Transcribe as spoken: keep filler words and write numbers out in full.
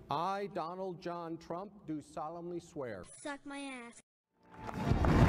I, Donald John Trump, do solemnly swear Suck my ass.